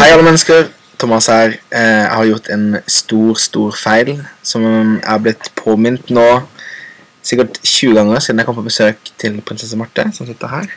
Hei alle mennesker, Thomas her. Jeg har gjort en stor feil som jeg har blitt påminnet nå sikkert 20 ganger siden jeg kom på besøk til prinsesse Marte, som sitter her.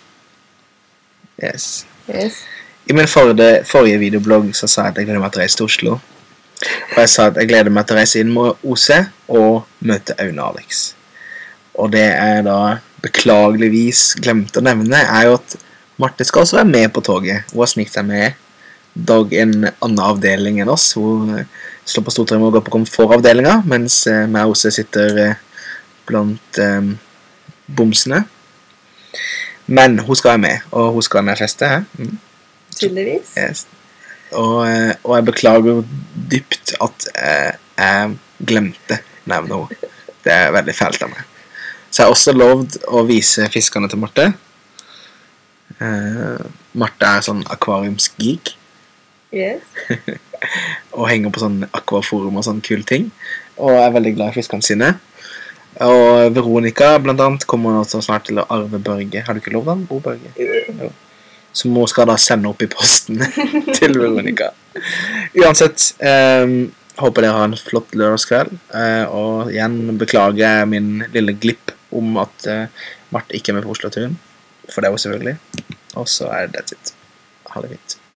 Yes. I min forrige videoblogg så sa jeg at jeg gleder meg til å reise til Oslo. Og jeg sa at jeg gleder meg til å reise inn med OC og møte Aune og Alex. Og det jeg da beklageligvis glemte å nevne er jo at Marte skal også være med på toget. Hun har snikt seg med dog en annen avdeling enn oss. Hun slår på stortrømmen og går på komfortavdelingen, mens jeg også sitter blant bomsene. Men hun skal være med, og hun skal være med og feste her. Tydeligvis. Yes. Og jeg beklager dypt at jeg glemte navnet henne. Det er veldig fælt av meg. Så jeg har også lovd å vise fiskene til Marte. Marte er sånn akvariumsgeek. Yes. Og henger på sånn akvaforum og sånne kule ting. Og er veldig glad i fiskene sine. Og Veronica blant annet kommer også snart til å arve Børge. Har du ikke lov da? Børge? Jo. Så må skal da sende opp i posten til Veronica. Uansett, håper dere har en flott lørdagskveld. Og igjen beklager jeg min lille glipp om at Marte ikke er med på Oslo-turen. For det er jo selvfølgelig. Og så er det that's it. Ha det fint.